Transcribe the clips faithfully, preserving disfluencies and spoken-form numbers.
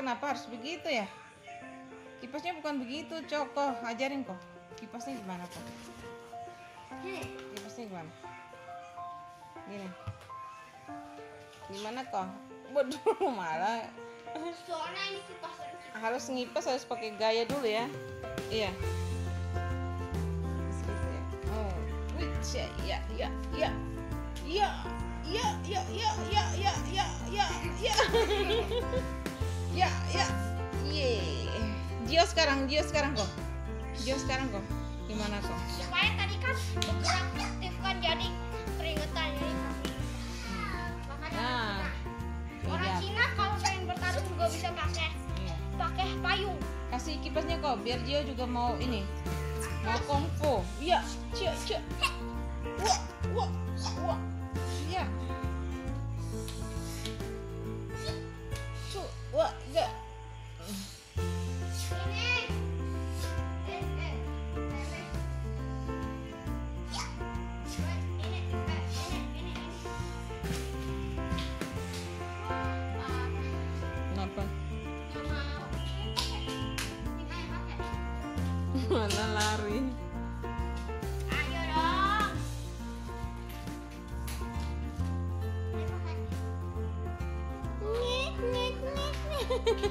kenapa harus begitu ya? Kipasnya bukan begitu, Coko. Ajarin kok. Kipasnya gimana kok? Kipasnya gimana? Gini. Gimana kok? Waduh, malah. Soalnya ini kipas Harus ngipas harus pakai gaya dulu ya. Iya. Segitu ya. Oh, wih, ya, ya, ya, ya, ya, ya, ya, ya, ya, ya, ya, ya, ya, ya, ya, ye. Gio sekarang, Gio sekarang kok. Gio sekarang kok. Gimana kok? supaya tadi kan bergerak aktif kan jadi keringetan jadi makanya Nah, orang iya. Cina kalau pengen bertarung juga bisa pakai Iya. pakai payung. Kasih kipasnya kok, biar Gio juga mau ini, mau kungfu. Iya, cia, cia. Wah, wah, wah. Iya. Su, wah, enggak. Ini eh eh eh eh. Ya. Ini eh ini ini ini. Wah, Kenapa? nggak mau. Ini ayo pakai. Mana lari? Ayo dong. Ayo pakai. Nih, nih, nih, nih.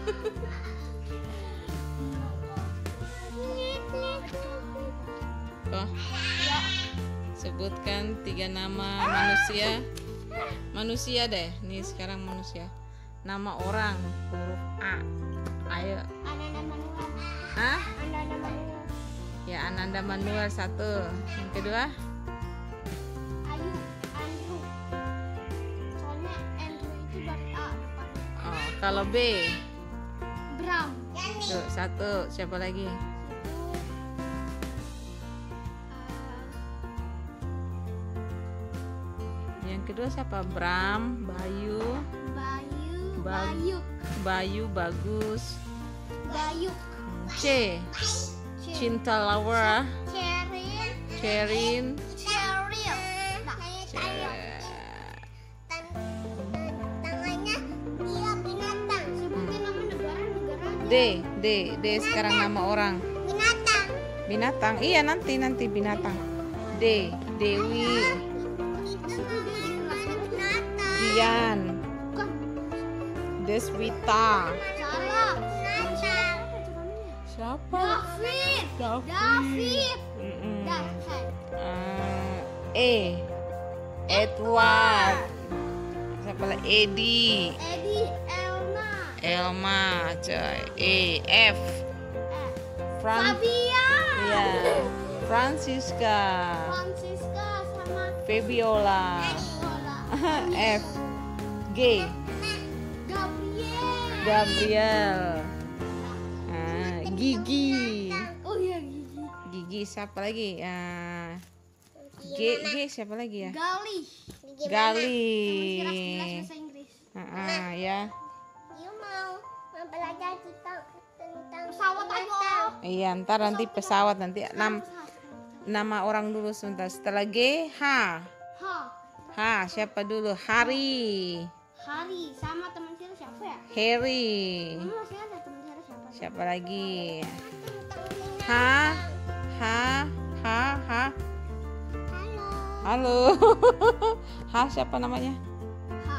Nih, nih. Kok? Ya. Sebutkan tiga nama manusia. Manusia deh. Nih sekarang manusia. Nama orang huruf A. Ayo. Ananda Manuel. Hah? Ananda Manuel. Ya, Ananda Manuel satu. Yang kedua? Ayu, Andrew. Soalnya Andrew itu dari A depan. Oh, kalau B. Bram. Tuh, satu. Siapa lagi? Yang kedua siapa? Bram, Bayu, Bayu. Ba- Bayu. Bayu bagus. Bayu. C. Cinta Laura, Cheryl. Sherin. Cheryl. Nah, Ce- tangannya dia binatang. Sebutin nama negara-negara aja. D, D, D sekarang nama orang. Binatang. Binatang. Iya, nanti nanti binatang. D, Dewi, Itu binatang. Dian, Bukan. Deswita. Salah. Binatang. Siapa? David. David. David. Mm-mm. David. Eh, E, Edward. Siapa lagi? Edi, Eddie. Elna. Elma, coy. E, F, Eh. Fran, Fabia. ya, Francisca, Francisca sama Fabiola. Lola. F, G, Gabriel. Gabriel. Ah, Gigi, Oh iya Gigi. Gigi siapa lagi? Ah, G, G siapa lagi ya? Gali. Gali. Jelas bahasa Inggris. Ah, ah, ya. You mau belajar kita tentang pesawat aja. Iya, ntar nanti pesawat nanti nam, nama orang dulu sebentar. Setelah G, H. Ha. H siapa dulu? Hari, Hari sama teman kita siapa ya? Harry. Kamu masih ada teman kita siapa? Siapa lagi? H, H, H, H. Halo. Halo. H siapa namanya? Ha.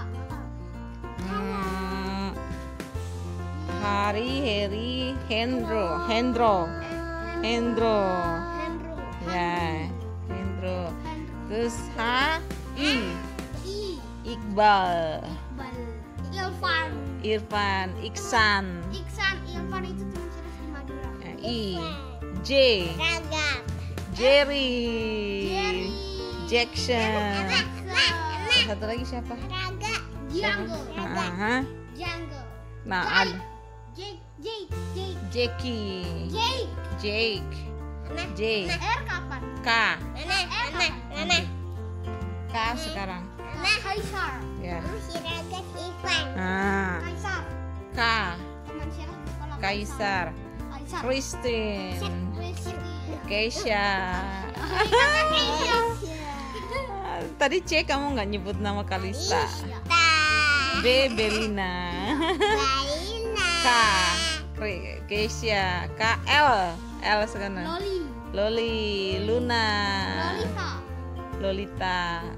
Hmm, Hari, Harry, Hendro, Hendro, Hendro. Hendro. Ya, Hendro. Hendro. Terus H, I, I. Iqbal, Bal. Ilfan. Irfan, Iksan. Iksan. Ilfan itu teman kita di Madura. I, J, Raga. Jerry, Jerry. Jackson. Raga. Satu lagi siapa? Raga. Jungle. Aha. Jungle. Nah, ada Jake. Jake. Jake. Jackie, Jake. Jake, J, R kapan? K, Nenek. Nenek. Nenek. K sekarang. Kaisar. Ya. Si Raga Ivan. Ah, Kaisar. K, Teman siapa di sekolah? Kaisar, Kaisar. Christine, Christine. Keisha. Keisha. Tadi C kamu nggak nyebut nama Kalista. B, Belina. Baina. K. Keisha. K. L. L sekarang. Loli. Loli. Luna. Lolita. Lolita.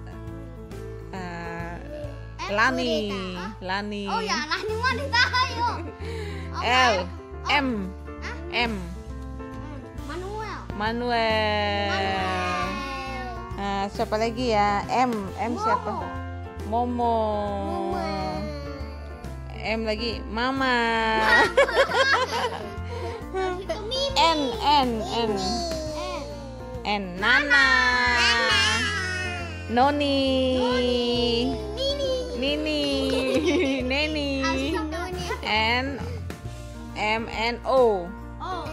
Uh, F, Lani. Lolita. Lani. Oh ya, Lani wanita ayo. L. Oh. M. Hah? M. Manuel. Manuel. Manuel. Nah, siapa lagi ya? M. M siapa? Momo. M lagi Mama. Itu Mimi. N. N. N. N. N. Nana. Noni. Nini. Nini. Neni. Asal Noni. N. M. N. O. Oh.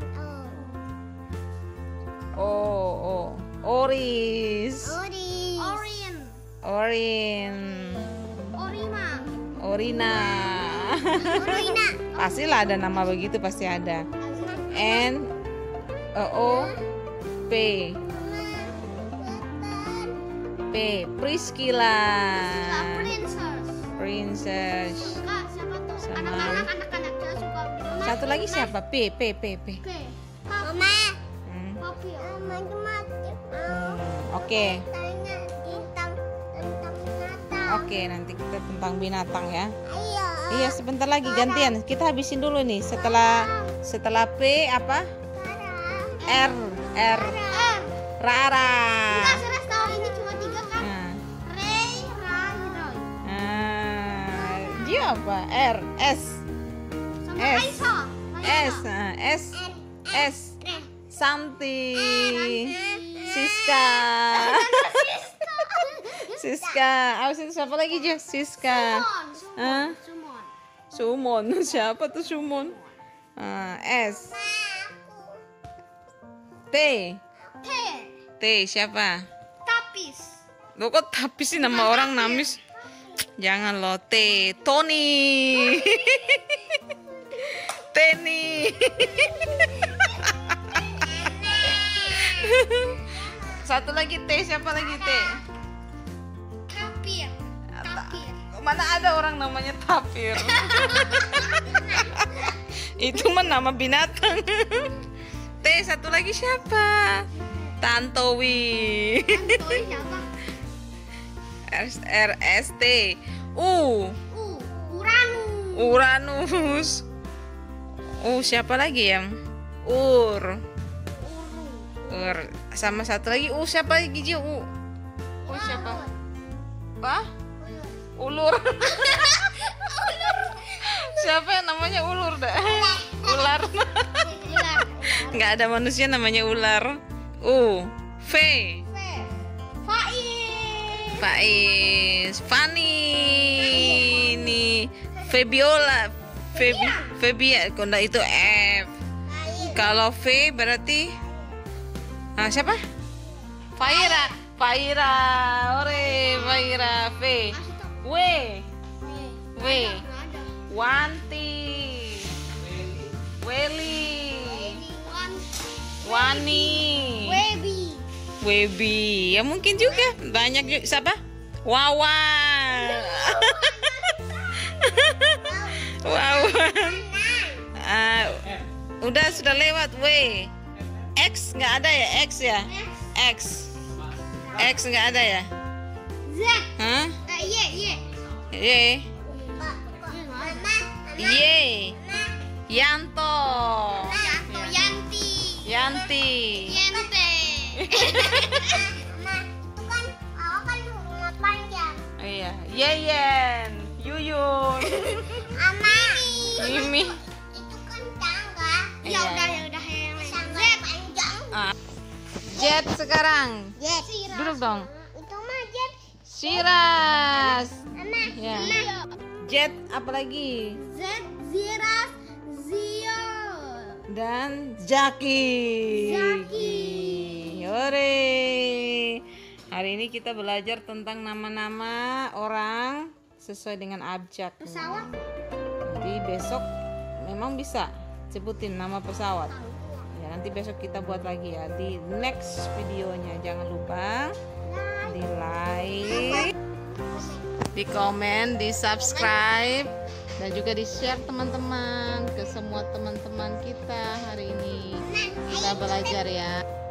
O. O. Oris. Ori. Orion. Orin. Orima. Orina. Orina. Pastilah ada nama begitu, pasti ada. N. O. O. P. P. Priscilla. Princess. Princess. Kak, siapa tuh? Sama. Anak-anak, anak-anak saya suka. Mama, Satu lagi Mama. siapa? P. P. P. P. Oke. Mama. Hmm. Papi. Mama Hmm, Oke. Oke, nanti kita tentang binatang ya. Iya, sebentar lagi gantian. Kita habisin dulu nih. Setelah setelah P apa? R. R. R. Rara. Enggak, serius tahu ini cuma tiga kan? Nah, Ray, Rai, Roy. nah, dia apa? R. S. Sama S. Raisa. S. Nah, S. S. Santi. Siska. Siska. Abis itu siapa lagi aja? Siska. Sumon. Hah? Sumon. Sumon. Siapa tuh Sumon? Ah, S. T. T. T siapa? Tapis. Lo kok tapi sih nama orang namis? Jangan lo. T. Tony. Teni. Satu lagi T. Siapa lagi T? Tapir. Tapir. Mana ada orang namanya tapir? Itu mah nama binatang. T. Satu lagi siapa? Tantowi. Tantowi siapa? R, R S T. U. U. Uranus. Uranus. U siapa lagi yang? Ur. Uru. Ur. Sama satu lagi U siapa lagi Ji? U. U siapa? Apa? Ulur. Siapa yang namanya ulur dah? Ular. Ular. Nggak ada manusia namanya ular. U. V. V. Faiz. Faiz. Fani. Ini Febiola. Febi. Febia. Kalau itu F. Kalau V berarti ah, siapa? Faira. Faira. Ore. Faira. V. W. W. Wanti. Weli. Wani. Webi. Webi. Ya mungkin juga. Banyak juga. Siapa? Wawan. Wawan. Ah, udah sudah lewat. W. X nggak ada ya? X ya? X. X nggak ada ya? Z. Hah? Eh, Y. Y. Y. Mama. Y. Yanto. Yanto. Yanti. Yanti. Yente. Mama, itu kan awak kan rumah panjang. Iya. Yeyen. Yuyun. Ama. Mimi. Itu kan tangga. Ya Iya. udah ya udah yang lain. Z panjang. Ah. Jet sekarang. Z. Duduk dong. Itu mah Jet. Shiraz. Mama. Ya. Mama. Jet apalagi? Z. Ziras. Zio. Dan Jaki. Jaki. Hore. Hari ini kita belajar tentang nama-nama orang sesuai dengan abjad. Pesawat. Nanti besok memang bisa sebutin nama pesawat. Ya, nanti besok kita buat lagi ya di next videonya. Jangan lupa di like, di komen, di subscribe, Dan juga di-share teman-teman ke semua teman-teman kita hari ini. Kita belajar ya.